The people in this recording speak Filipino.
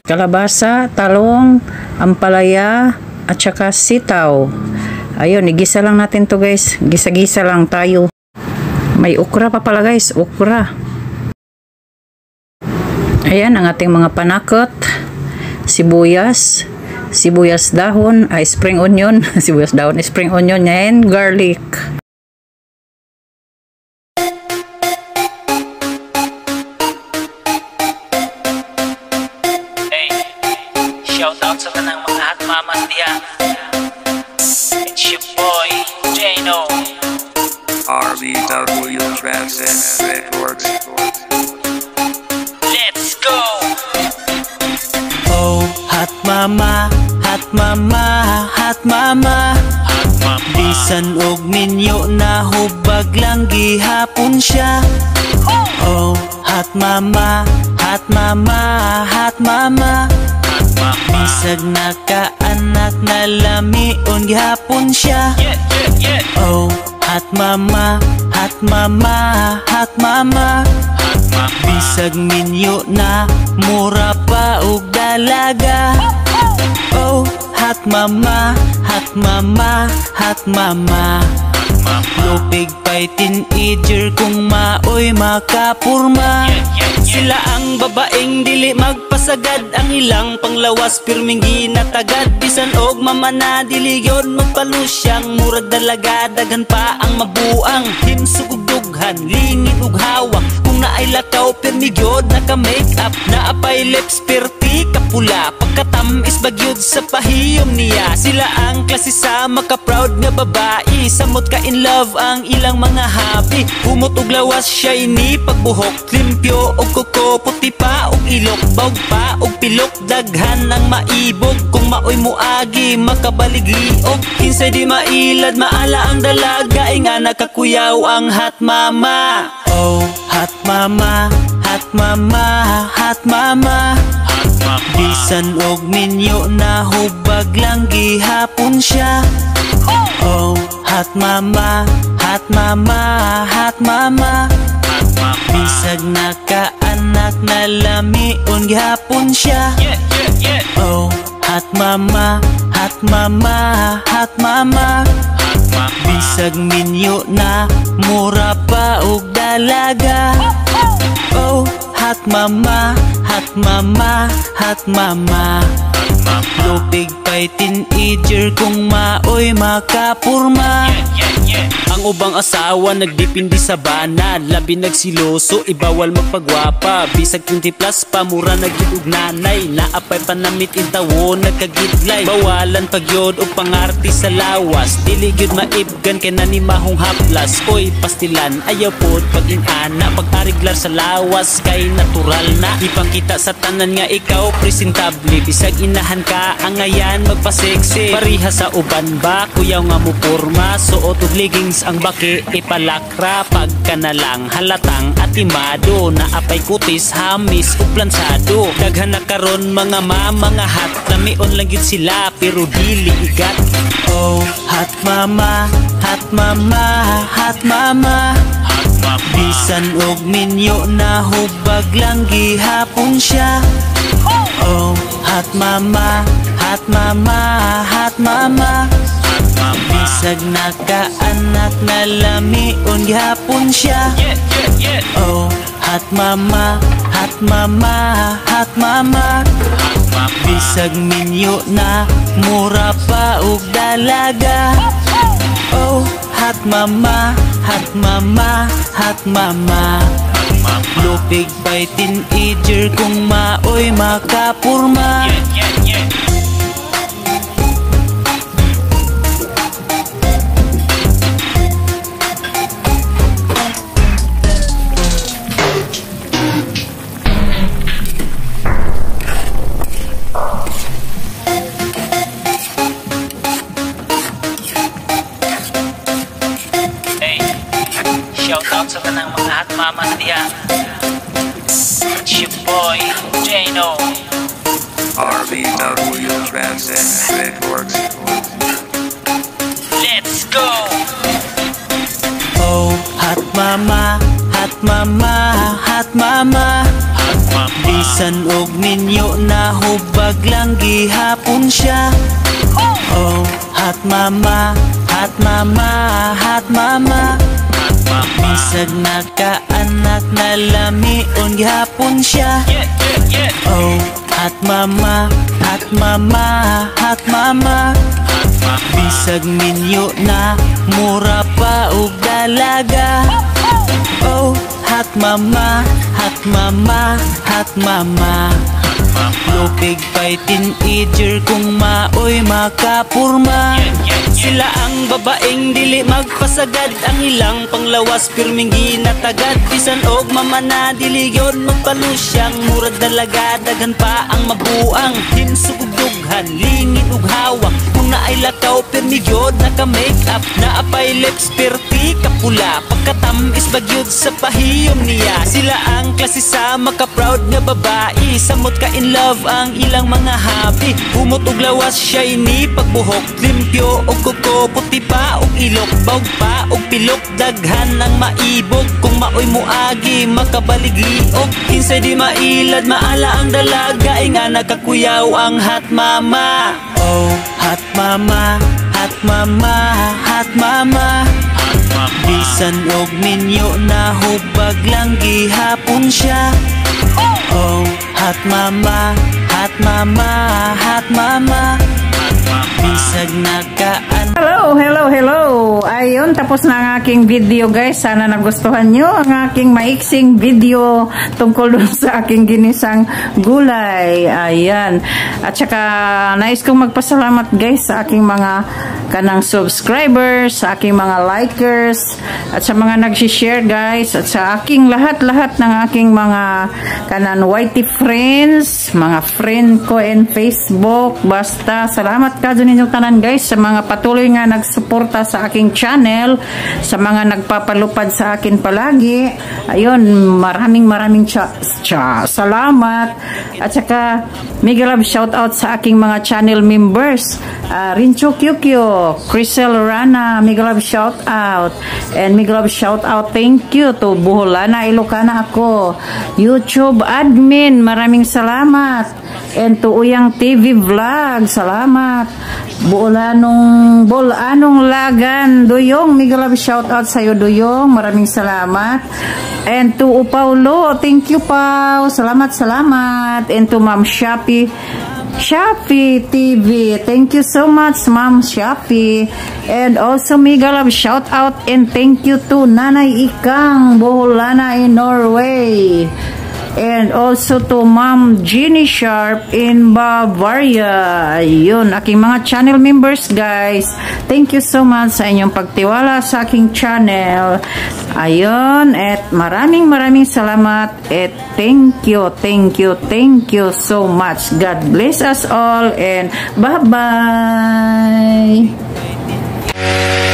kalabasa, talong, ampalaya, at saka sitaw. Ayun, igisa lang natin to guys. Gisa-gisa lang tayo. May okra pa pala guys, okra. Ayan ang ating mga panakot. Sibuyas, sibuyas dahon, spring onion, sibuyas dahon, spring onion, and garlic. Hey, shout out sa tanang mga hatmamas diha. It's your boy, Jano. RBW Transit Records. Let's go! Oh, hot mama, hot mama, hot mama. Bisan og minyo na hubag lang gihapon siya. Oh, hot mama, hot mama, hot mama. Bisag nakaanak na lamion gihapon siya. Oh, hot mama, hot mama, hot mama. Bisag minyo na mura pa og dalaga. Oh, hot mama, hot mama, hot mama. Lupig pa'y teenager kung maoy makapurma. Sila ang babaeng dili magpasagad, ang ilang panglawas pirming ginatagad. Bisan og mama na dili yun magpalusyang, murag dalaga daghan pa ang mabuang. Himsug ug dughan, lingid ug hawak, kung naay lakaw pirmi gyud naka-make up. Naapay lips perti kapula, pagkatamis bagyod sa pahiyom niya. Sila ang klase sa maka-proud nga babae, samot ka in love ang ilang mga hobby. Humot og lawas shiny pagbuhok, limpyo og kuko, puti pa og ilok, bawg pa og pilok, daghan ang maibog. Kung maoy muagi makabaligli og kinsay di mailad, maala ang dalaga ay nga nakakuyaw ang hot mama. Oh, hot mama, hot mama, hot mama. Bisan og minyo na hubag lang gihapon siya. Oh, hot mama, hot mama, hot mama. Bisag nakaanak na lamion gihapon siya. Oh, hot mama, hot mama, hot mama. Bisag minyo na mura pa og dalaga. Oh, hot mama, hot mama, hot mama. Lupig pa'y teenager kung maoy makapurma. Ang ubang asawa nagdipindi sa bana, labi nagsiloso, ibawal magpagwapa. Bisag 20 plus pa, mura nagidug nanay, naapay panamit intawo nagkagidlay. Bawalan pagyod og pangarti sa lawas, dili gyud maibgan kay nanimahong haplas. Oy pastilan, ayaw pod pag-inana, pag-ariglar sa lawas kay natural na. Ipakita sa tanan nga ikaw presentable, bisag inahan ka ang ayan magpa-sexy. Pariha sa uban ba, kuyaw nga mo porma, suot og leggings ang baki ipalakra. Pagka na lang halatang atimado, naapay kutis, hamis ug plansado. Daghan na karon mga mga hot, lamion lang gyud sila pero dili igat. Oh, hot mama, hot mama, hot mama. Bisan og minyo na hubag lang gihapon siya. Oh, hot mama, hot mama, hot mama. Bisag nakaanak na lamion gihapon siya. Oh, hot mama, hot mama, hot mama. Bisag minyo na mura pa og dalaga. Oh, hot mama, hot mama, hot mama. Lupig pa'y teenager kung maoy makapurma. Shout out sa tanang mga hatmamas diha. It's your boy, Jano. RBW Transit Records. Let's go! Oh, hot mama, hot mama, hot mama. Bisan og ninyo na hubag lang gihapon siya. Oh, hot mama, hot mama, hot mama. Bisag nakaanak na lamion gihapon siya. Oh, hot mama, hot mama, hot mama. Bisag minyo na mura pa og dalaga. Oh, hot mama, hot mama, hot mama. Lupig pa'y teenager kung maoy makapurma. Sila ang babaeng dili magpasagad, ang ilang panglawas pirming ginatagad. Bisan og mamana dili yon magpalusyang, murag dalaga daghan pa ang mabuang. Hinsugugdughan, lingid ug hawak, kung naay lakaw pirmi gyud naka-make up. Naapay lips perti kapula, pagkatamis bagyod sa pahiyom niya. Sila ang klase sa maka-proud nga babae, samot ka in love ang ilang mga hobby. Humot og lawas shiny pagbuhok, limpyo og kuko, puti pa og ilok, bawg pa og pilok, daghan ang maibog. Kung maoy muagi makabaligliog, kinsay di mailad maala ang dalaga, ay nga nakakuyaw ang hot mama. Oh, hot mama, hot mama, hot mama. Bisan og ninyo na hubag lang gihapon siya. Oh, hot mama, hot mama, hot mama. Bisag nakaan. Hello, hello, hello. Ayun, tapos na ang aking video guys. Sana nagustuhan nyo ang aking maiksing video tungkol dun sa aking ginisang gulay. Ayan. At saka nais kong magpasalamat guys sa aking mga kanang subscribers, sa aking mga likers, at sa mga nagsishare guys, at sa aking lahat-lahat ng aking mga kanan YT friends, mga friend ko in Facebook. Basta salamat ka dun inyong tanan guys sa mga patuloy nga nagsuporta sa aking channel, sa mga nagpapalupad sa akin palagi. Ayun, maraming salamat. At saka mega love shout out sa aking mga channel members, Rincho Kyukyo, Crisel Rana, mega love shout out, and mega love shout out thank you to Buholana Ilocana ako, YouTube admin, maraming salamat, and to Uyang TV Vlog, salamat. Bulanong Lagan Duyong, mega love shout out sa iyo Duyong, maraming salamat. And to Paulo, thank you Pau, salamat. And to Ma'am Shopee TV, thank you so much Ma'am Shopee. And also mega love shout out and thank you to Nanay Ikang Boholana in Norway. And also to Ma'am Jeannie Sharp in Bavaria. Ayun, aking mga channel members guys, thank you so much sa inyong pagtiwala sa aking channel. Ayun, at maraming salamat, at thank you so much. God bless us all, and bye bye.